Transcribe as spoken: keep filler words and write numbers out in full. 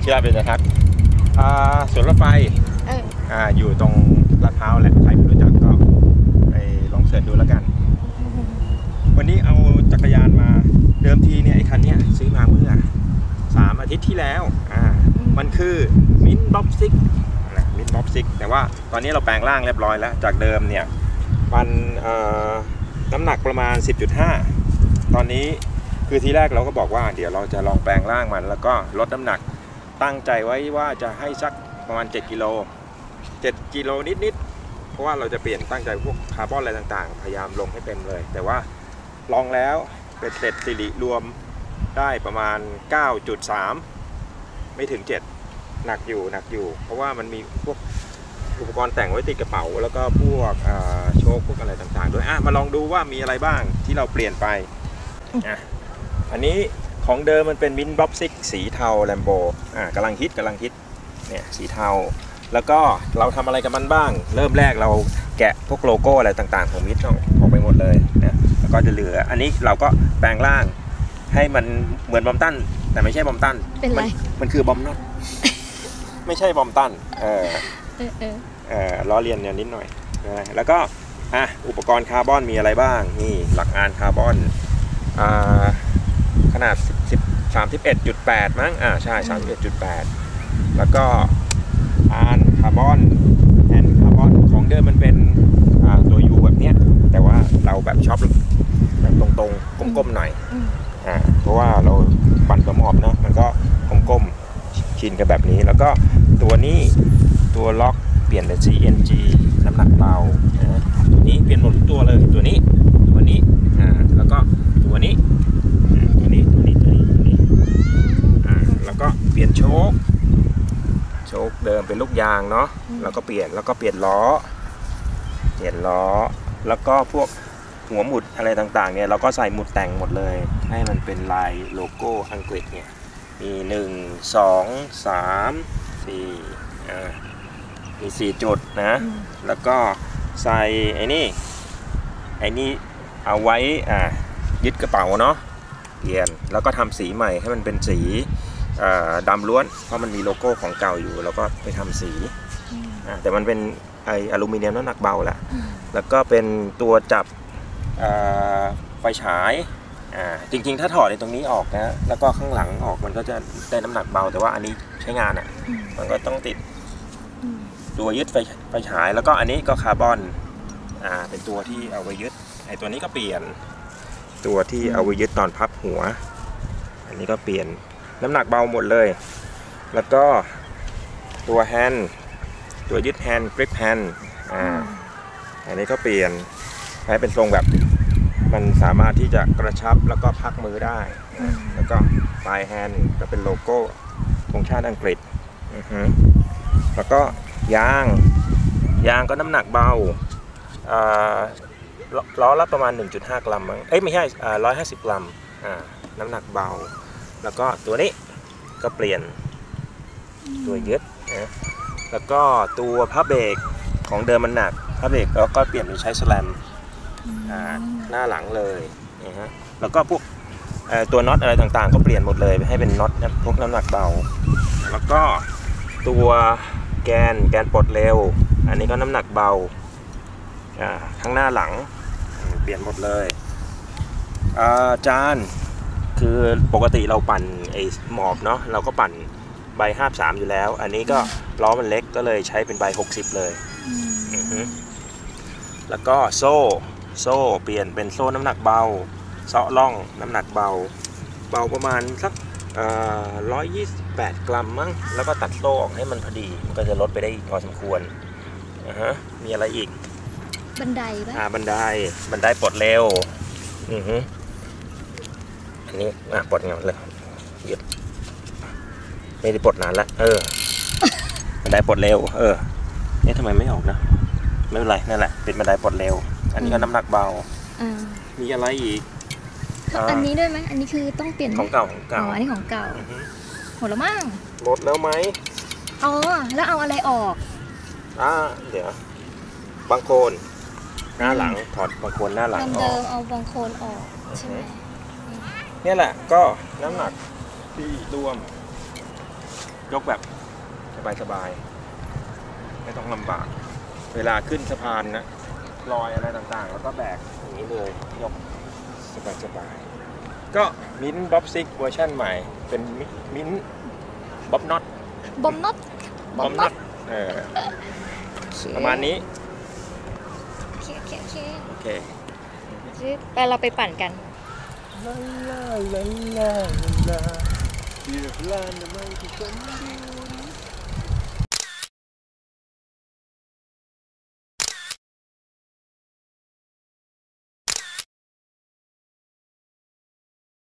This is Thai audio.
ชิราเบญจทัศน์สวนรถไฟอ่าอยู่ตรงลาดพร้าวแหละใครไม่รู้จักก็ไปลองเสิร์ชดูแล้วกันวันนี้เอาจักรยานมาเดิมทีเนี่ยไอ้คันนี้ซื้อมาเมื่อสามอาทิตย์ที่แล้วอ่ามันคือมินบ็อบซิกนะมินบ็อบซิกแต่ว่าตอนนี้เราแปลงร่างเรียบร้อยแล้วจากเดิมเนี่ยมันน้ำหนักประมาณ สิบจุดห้า ตอนนี้คือทีแรกเราก็บอกว่าเดี๋ยวเราจะลองแปลงร่างมันแล้วก็ลดน้ำหนักตั้งใจไว้ว่าจะให้สักประมาณเจ็ดกิโลเจ็ดกิโลนิดๆเพราะว่าเราจะเปลี่ยนตั้งใจพวกคาร์บอนอะไรต่างๆพยายามลงให้เต็มเลยแต่ว่าลองแล้วเป็นเสร็จสิริรวมได้ประมาณ เก้าจุดสาม ไม่ถึงเจ็ดหนักอยู่หนักอยู่เพราะว่ามันมีพวกอุปกรณ์แต่งไว้ติดกระเป๋าแล้วก็พวกโชคพวกอะไรต่างๆด้วยอ่ะมาลองดูว่ามีอะไรบ้างที่เราเปลี่ยนไปอ่ะอันนี้ของเดิมมันเป็นมินบ็อบซิกสีเทาแลมโบอ่ะกำลังฮิตกำลังฮิตเนี่ยสีเทาแล้วก็เราทำอะไรกับมันบ้างเริ่มแรกเราแกะพวกโลโก้อะไรต่างๆของมินออกไปหมดเลยนะแล้วก็จะเหลืออันนี้เราก็แปลงร่างให้มันเหมือนบอมตันแต่ไม่ใช่บอมตันเป็นไรมันคือบอมน็อตไม่ใช่บอมตันเออเออเออเออล้อเลียนเนี่ยนิดหน่อยนะแล้วก็อ่ะอุปกรณ์คาร์บอนมีอะไรบ้างนี่หลักอานคาร์บอนอ่าขนาดสิบ สามสิบเอ็ดจุดแปดมั้งอ่าใช่ สามสิบเอ็ดจุดแปด แล้วก็อานคาร์บอนแอนคาร์บอนของเดิมมันเป็นอ่าตัว U แบบเนี้ยแต่ว่าเราแบบชอบแบบตรงๆก้มๆหน่อยอ่าเพราะว่าเราปั่นกระหมอบเนาะมันก็ก้มๆชินกับแบบนี้แล้วก็ตัวนี้ตัวล็อกเปลี่ยนเป็น ซี เอ็น จี น้ำหนักเบาตัวนี้เปลี่ยนหมดทุกตัวเลยตัวนี้ตัวนี้อ่าแล้วก็ตัวนี้ตัวนี้ตัวนี้ตัวนี้ตัวนี้อ่าแล้วก็เปลี่ยนโชคโชคเดิมเป็นลูกยางเนาะแล้วก็เปลี่ยนแล้วก็เปลี่ยนล้อเปลี่ยนล้อแล้วก็พวกหัวหมุดอะไรต่างๆเนี่ยเราก็ใส่หมุดแต่งหมดเลยให้มันเป็นลายโลโก้อังกฤษเนี่ยมีหนึ่ง สอง สาม สี่อ่ามีสี่จุดนะแล้วก็ใส่ไอ้นี่ไอ้นี่เอาไว้อ่ายึดกระเป๋าเนาะเปลี่ยนแล้วก็ทำสีใหม่ให้มันเป็นสีดำล้วนเพราะมันมีโลโก้ของเก่าอยู่แล้วก็ไปทำสีแต่มันเป็นไออลูมิเนียมน้ำหนักเบาแหละแล้วก็เป็นตัวจับไฟฉายจริงๆถ้าถอดในตรงนี้ออกนะแล้วก็ข้างหลังออกมันก็จะได้น้ำหนักเบาแต่ว่าอันนี้ใช้งานอ่ะมันก็ต้องติดตัวยึดไฟไฟฉายแล้วก็อันนี้ก็คาร์บอนอ่าเป็นตัวที่เอาไว้ยึดไอตัวนี้ก็เปลี่ยนตัวที่เอาไว้ยึดตอนพับหัวอันนี้ก็เปลี่ยนน้ำหนักเบาหมดเลยแล้วก็ตัวแฮนด์ตัวยึดแฮนด์กริปแฮนด์อ่าอันนี้ก็เปลี่ยนให้เป็นทรงแบบมันสามารถที่จะกระชับแล้วก็พักมือได้แล้วก็ปลายแฮนด์ก็เป็นโลโก้ธงชาติอังกฤษแล้วก็ยางยางก็น้ำหนักเบาล้อละประมาณ หนึ่งจุดห้า กรัมมั้งเอ้ยไม่ใช่หนึ่งร้อยห้าสิบกรัมอ่าน้ำหนักเบาแล้วก็ตัวนี้ก็เปลี่ยนตัวยึดนะแล้วก็ตัวผ้าเบรกของเดิมมันหนักผ้าเบรกเราก็เปลี่ยนเป็นใช้สแลมอ่าหน้าหลังเลยนะฮะแล้วก็พวกตัวน็อตอะไรต่างๆก็เปลี่ยนหมดเลยให้เป็นน็อตพวกน้ำหนักเบาแล้วก็ตัวแกนแกนปลดเร็วอันนี้ก็น้ำหนักเบาอ่าข้างหน้าหลังเปลี่ยนหมดเลยอ่าจานคือปกติเราปั่นไอ้หมอบเนาะเราก็ปั่นใบห้าสิบสามอยู่แล้วอันนี้ก็ล้อมันเล็กก็เลยใช้เป็นใบหกสิบเลยแล้วก็โซ่โซ่เปลี่ยนเป็นโซ่น้ำหนักเบาเซาะล่องน้ำหนักเบาเบาประมาณสักร้อยยี่สิบแปดกรัมมั้งแล้วก็ตัดโซ่ออกให้มันพอดีมันก็จะลดไปได้พอสมควรอ่าฮะมีอะไรอีกบันไดป่ะอ่าบันไดบันไดปลดเร็วอือฮึอันนี้อ่ะปลดเงาเลยยึดไม่ได้ปลดนานละเออบันไดปลดเร็วเออนี่ทำไมไม่ออกนะไม่เป็นไรนั่นแหละเป็นบันไดปลดเร็วอันนี้ก็น้ำหนักเบามีอะไรอีกอันนี้ด้วยไหมอันนี้คือต้องเปลี่ยนของเก่าของเก่าอ๋ออันนี้ของเก่าหมดแล้วมั้งหมดแล้วไหมอ๋อแล้วเอาอะไรออกอ่าเดี๋ยวบางโคนหน้าหลังถอดบางโคนหน้าหลังออกเดิมเอาบางโคนออกใช่ไหมนี่แหละก็น้ำหนักที่รวมยกแบบสบายๆไม่ต้องลำบากเวลาขึ้นสะพานนะลอยอะไรต่างๆ แล้วก็แบกอย่างนี้เลยยกสบายๆก็มิ้นบ๊อบซิกเวอร์ชันใหม่เป็นมิ้นบ๊อบน็อตบอมน็อตบอมน็อตเออประมาณนี้โอเคโอเคโอเคโอเคไปเราไปปั่นกันลาลาลาลาลาเดือดร้อนทำไมที่ฉันดู